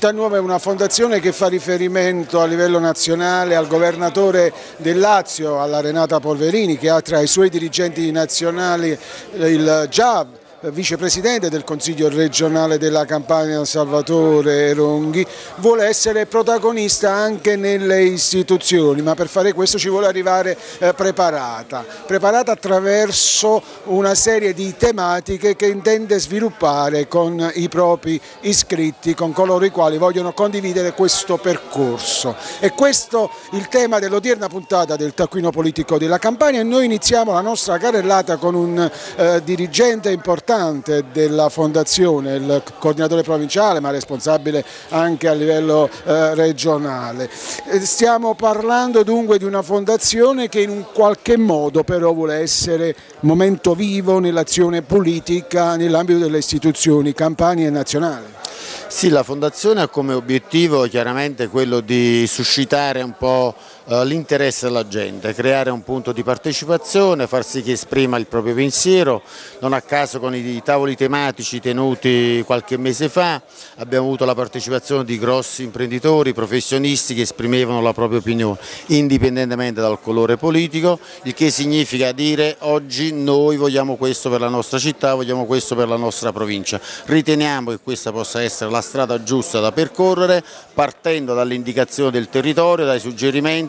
Città Nuova è una fondazione che fa riferimento a livello nazionale al governatore del Lazio, alla Renata Polverini, che ha tra i suoi dirigenti nazionali il già vicepresidente del Consiglio regionale della Campania Salvatore Ronghi, vuole essere protagonista anche nelle istituzioni, ma per fare questo ci vuole arrivare preparata attraverso una serie di tematiche che intende sviluppare con i propri iscritti, con coloro i quali vogliono condividere questo percorso. E questo il tema dell'odierna puntata del Taccuino Politico della Campania, e noi iniziamo la nostra carrellata con un dirigente importante della fondazione, il coordinatore provinciale ma responsabile anche a livello regionale. Stiamo parlando dunque di una fondazione che in un qualche modo però vuole essere momento vivo nell'azione politica nell'ambito delle istituzioni campane e nazionali. Sì, la fondazione ha come obiettivo chiaramente quello di suscitare un po' l'interesse della gente, creare un punto di partecipazione, far sì che esprima il proprio pensiero. Non a caso con i tavoli tematici tenuti qualche mese fa abbiamo avuto la partecipazione di grossi imprenditori, professionisti che esprimevano la propria opinione indipendentemente dal colore politico, il che significa dire oggi noi vogliamo questo per la nostra città, vogliamo questo per la nostra provincia. Riteniamo che questa possa essere la strada giusta da percorrere, partendo dall'indicazione del territorio, dai suggerimenti,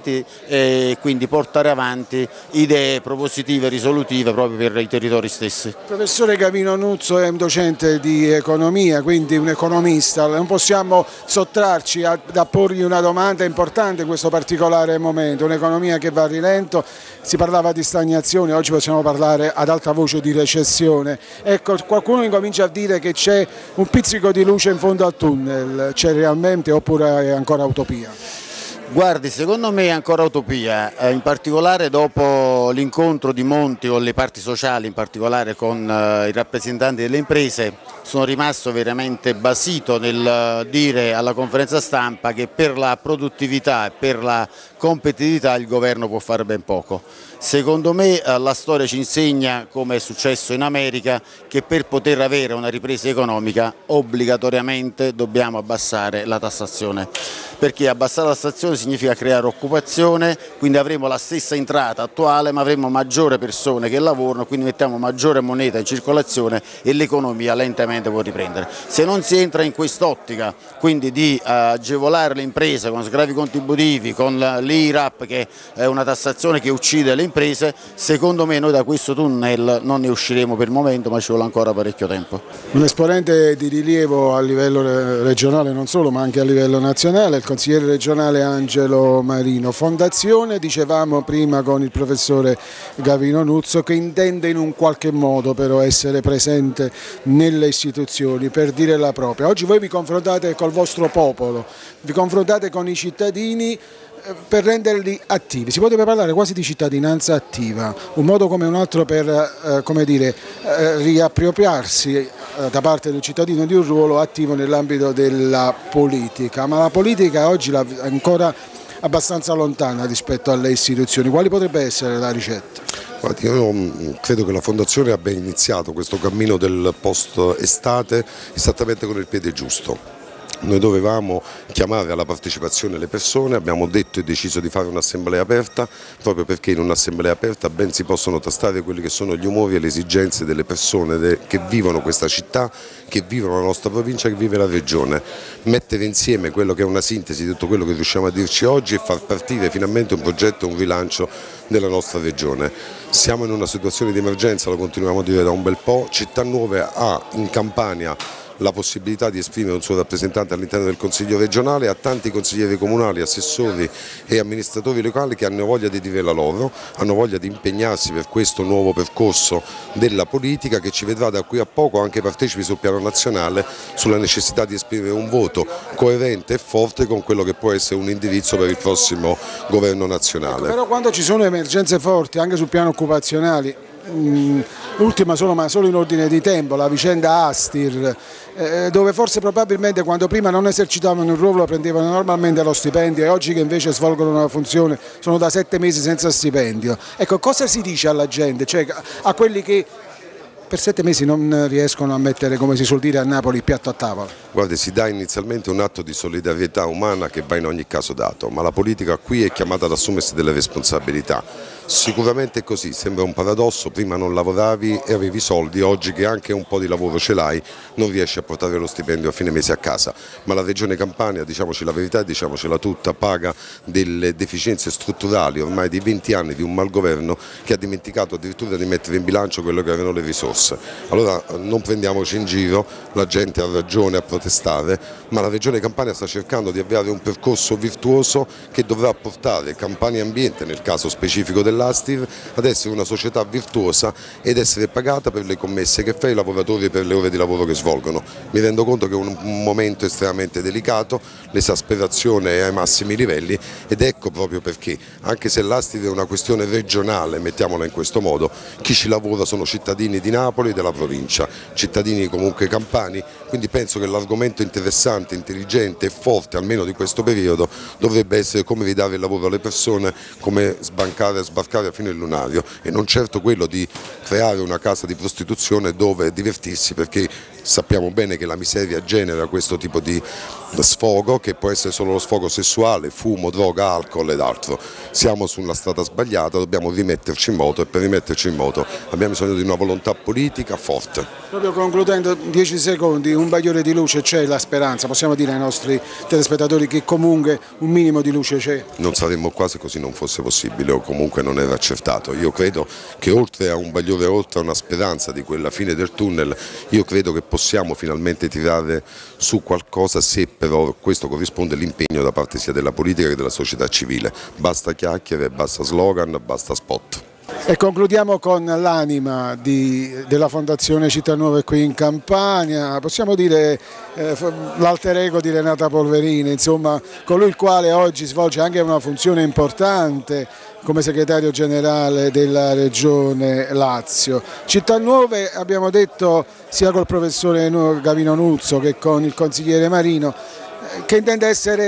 e quindi portare avanti idee propositive, risolutive proprio per i territori stessi. Il professore Gavino Nuzzo è un docente di economia, quindi un economista, non possiamo sottrarci da porgli una domanda importante in questo particolare momento, un'economia che va a rilento, si parlava di stagnazione, oggi possiamo parlare ad alta voce di recessione. Ecco, qualcuno incomincia a dire che c'è un pizzico di luce in fondo al tunnel, c'è realmente oppure è ancora utopia? Guardi, secondo me è ancora utopia, in particolare dopo l'incontro di Monti con le parti sociali, in particolare con i rappresentanti delle imprese, sono rimasto veramente basito nel dire alla conferenza stampa che per la produttività e per la competitività il governo può fare ben poco. Secondo me la storia ci insegna, come è successo in America, che per poter avere una ripresa economica obbligatoriamente dobbiamo abbassare la tassazione, perché abbassare la tassazione significa creare occupazione, quindi avremo la stessa entrata attuale ma avremo maggiori persone che lavorano, quindi mettiamo maggiore moneta in circolazione e l'economia lentamente può riprendere. Se non si entra in quest'ottica, quindi di agevolare le imprese con sgravi contributivi, con l'IRAP che è una tassazione che uccide le imprese, secondo me noi da questo tunnel non ne usciremo per il momento, ma ci vuole ancora parecchio tempo. Un esponente di rilievo a livello regionale non solo ma anche a livello nazionale, il consigliere regionale Angelo Marino. Fondazione, dicevamo prima con il professore Gavino Nuzzo, che intende in un qualche modo però essere presente nelle istituzioni per dire la propria. Oggi voi vi confrontate col vostro popolo, vi confrontate con i cittadini per renderli attivi. Si potrebbe parlare quasi di cittadinanza attiva, un modo come un altro per riappropriarsi da parte del cittadino di un ruolo attivo nell'ambito della politica, ma la politica oggi è ancora abbastanza lontana rispetto alle istituzioni. Quali potrebbe essere la ricetta? Guardi, io credo che la Fondazione abbia iniziato questo cammino del post-estate esattamente con il piede giusto. Noi dovevamo chiamare alla partecipazione le persone, abbiamo detto e deciso di fare un'assemblea aperta, proprio perché in un'assemblea aperta ben si possono tastare quelli che sono gli umori e le esigenze delle persone che vivono questa città, che vivono la nostra provincia, che vive la regione. Mettere insieme quello che è una sintesi di tutto quello che riusciamo a dirci oggi e far partire finalmente un progetto, un rilancio della nostra regione. Siamo in una situazione di emergenza, lo continuiamo a dire da un bel po', Città Nuova ha in Campania la possibilità di esprimere un suo rappresentante all'interno del Consiglio regionale, a tanti consiglieri comunali, assessori e amministratori locali che hanno voglia di dire la loro, hanno voglia di impegnarsi per questo nuovo percorso della politica che ci vedrà da qui a poco anche partecipi sul piano nazionale sulla necessità di esprimere un voto coerente e forte con quello che può essere un indirizzo per il prossimo governo nazionale. Ecco, però quando ci sono emergenze forti anche sul piano occupazionale, l'ultima solo in ordine di tempo, la vicenda Astir, dove forse probabilmente quando prima non esercitavano il ruolo prendevano normalmente lo stipendio e oggi che invece svolgono una funzione sono da 7 mesi senza stipendio. Ecco, cosa si dice alla gente, cioè a quelli che per 7 mesi non riescono a mettere, come si suol dire a Napoli, il piatto a tavola. Guardi, si dà inizialmente un atto di solidarietà umana che va in ogni caso dato, ma la politica qui è chiamata ad assumersi delle responsabilità. Sicuramente è così, sembra un paradosso, prima non lavoravi e avevi soldi, oggi che anche un po' di lavoro ce l'hai non riesci a portare lo stipendio a fine mese a casa, ma la Regione Campania, diciamoci la verità e diciamocela tutta, paga delle deficienze strutturali ormai di 20 anni di un malgoverno che ha dimenticato addirittura di mettere in bilancio quello che erano le risorse. Allora non prendiamoci in giro, la gente ha ragione a protestare, ma la Regione Campania sta cercando di avviare un percorso virtuoso che dovrà portare Campania Ambiente, nel caso specifico dell'Astiv, ad essere una società virtuosa ed essere pagata per le commesse che fa ai lavoratori e per le ore di lavoro che svolgono. Mi rendo conto che è un momento estremamente delicato, l'esasperazione è ai massimi livelli ed ecco proprio perché, anche se l'Astiv è una questione regionale, mettiamola in questo modo, chi ci lavora sono cittadini di Napoli e della provincia, cittadini comunque campani, quindi penso che l'argomento interessante, intelligente e forte, almeno di questo periodo, dovrebbe essere come ridare il lavoro alle persone, come sbancare e sbarcare fino al lunario e non certo quello di creare una casa di prostituzione dove divertirsi, perché sappiamo bene che la miseria genera questo tipo di sfogo che può essere solo lo sfogo sessuale, fumo, droga, alcol ed altro. Siamo sulla strada sbagliata, dobbiamo rimetterci in moto e per rimetterci in moto abbiamo bisogno di una volontà politica forte. Proprio concludendo, 10 secondi, un bagliore di luce c'è, la speranza, possiamo dire ai nostri telespettatori che comunque un minimo di luce c'è? Non saremmo qua se così non fosse possibile o comunque non era accertato. Io credo che oltre a un bagliore, oltre a una speranza di quella fine del tunnel, io credo che possiamo finalmente tirare su qualcosa se però questo corrisponde all'impegno da parte sia della politica che della società civile. Basta chiacchiere, basta slogan, basta spot. E concludiamo con l'anima della Fondazione Città Nuove qui in Campania, possiamo dire l'alter ego di Renata Polverini, insomma colui il quale oggi svolge anche una funzione importante come segretario generale della Regione Lazio. Città Nuove, abbiamo detto sia col professore Gavino Nuzzo che con il consigliere Marino, che intende essere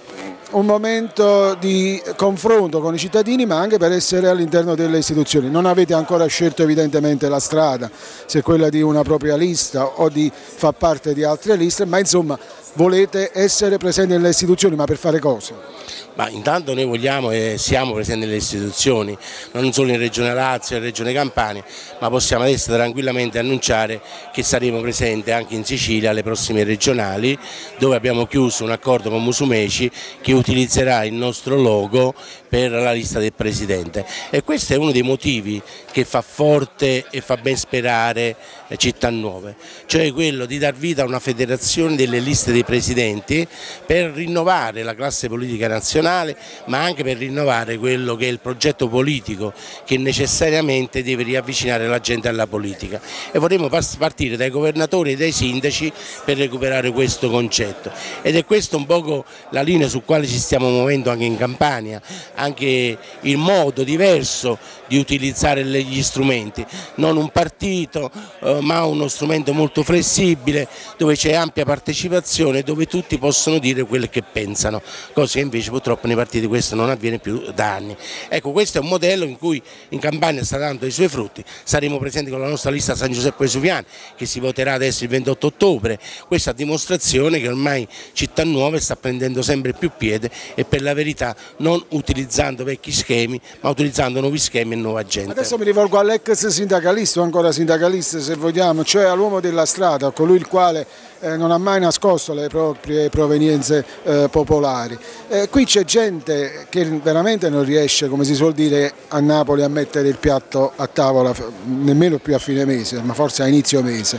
un momento di confronto con i cittadini ma anche per essere all'interno delle istituzioni. Non avete ancora scelto evidentemente la strada, se quella di una propria lista o di far parte di altre liste, ma insomma volete essere presenti nelle istituzioni, ma per fare cosa? Ma intanto noi vogliamo e siamo presenti nelle istituzioni, non solo in Regione Lazio e Regione Campania, ma possiamo adesso tranquillamente annunciare che saremo presenti anche in Sicilia alle prossime regionali, dove abbiamo chiuso un accordo con Musumeci che utilizzerà il nostro logo per la lista del Presidente. E questo è uno dei motivi che fa forte e fa ben sperare Città Nuove, cioè quello di dar vita a una federazione delle liste dei Presidenti per rinnovare la classe politica nazionale, ma anche per rinnovare quello che è il progetto politico che necessariamente deve riavvicinare la gente alla politica, e vorremmo partire dai governatori e dai sindaci per recuperare questo concetto, ed è questo un poco la linea su quale ci stiamo muovendo anche in Campania, anche il modo diverso di utilizzare gli strumenti, non un partito ma uno strumento molto flessibile dove c'è ampia partecipazione, dove tutti possono dire quello che pensano, cosa che invece purtroppo nei partiti questo non avviene più da anni. Ecco, questo è un modello in cui in Campania sta dando i suoi frutti. Saremo presenti con la nostra lista San Giuseppe Vesuviani che si voterà adesso il 28 ottobre, questa a dimostrazione che ormai Città Nuova sta prendendo sempre più piede e per la verità non utilizzando vecchi schemi ma utilizzando nuovi schemi e nuova gente. Adesso mi rivolgo all'ex sindacalista o ancora sindacalista se vogliamo, cioè all'uomo della strada, colui il quale non ha mai nascosto le proprie provenienze popolari. Qui c'è gente che veramente non riesce, come si suol dire a Napoli, a mettere il piatto a tavola nemmeno più a fine mese, ma forse a inizio mese.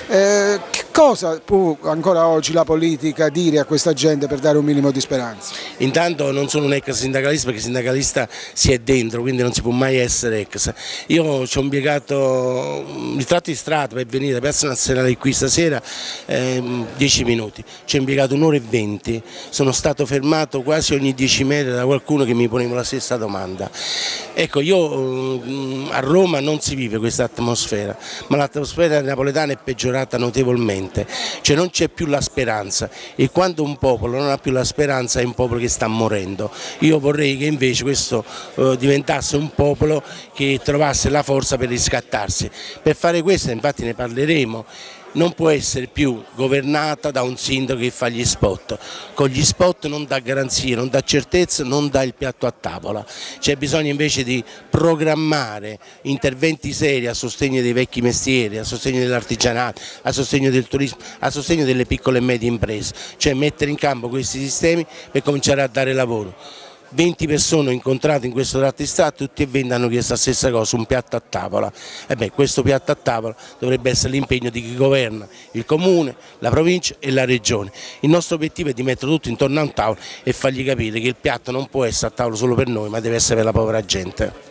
Che cosa può ancora oggi la politica dire a questa gente per dare un minimo di speranza? Intanto non sono un ex sindacalista, perché sindacalista si è dentro, quindi non si può mai essere ex. Io ci ho impiegato il tratto di strada per venire da Piazza Nazionale qui stasera 10 minuti, ci ho impiegato 1 ora e 20, sono stato fermato quasi ogni 10 metri da qualcuno che mi poneva la stessa domanda. Ecco, io a Roma non si vive questa atmosfera, ma l'atmosfera napoletana è peggiorata notevolmente, cioè non c'è più la speranza, e quando un popolo non ha più la speranza è un popolo che sta morendo. Io vorrei che invece questo diventasse un popolo che trovasse la forza per riscattarsi. Per fare questo, infatti ne parleremo, non può essere più governata da un sindaco che fa gli spot. Con gli spot non dà garanzie, non dà certezza, non dà il piatto a tavola. C'è bisogno invece di programmare interventi seri a sostegno dei vecchi mestieri, a sostegno dell'artigianato, a sostegno del turismo, a sostegno delle piccole e medie imprese, cioè mettere in campo questi sistemi per cominciare a dare lavoro. 20 persone ho incontrato in questo tratto di strada, tutti e 20 hanno chiesto la stessa cosa, un piatto a tavola. Questo piatto a tavola dovrebbe essere l'impegno di chi governa, il comune, la provincia e la regione. Il nostro obiettivo è di mettere tutto intorno a un tavolo e fargli capire che il piatto non può essere a tavola solo per noi, ma deve essere per la povera gente.